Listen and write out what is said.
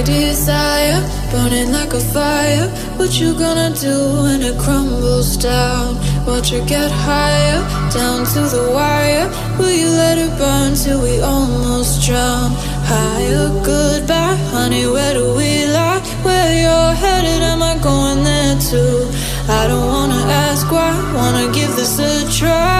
desire, burning like a fire. What you gonna do when it crumbles down? Watch it get higher, down to the wire. Will you let it burn till we almost drown? Higher, goodbye, honey, where do we lie? Where you're headed, am I going there too? I don't wanna ask why, wanna give this a try.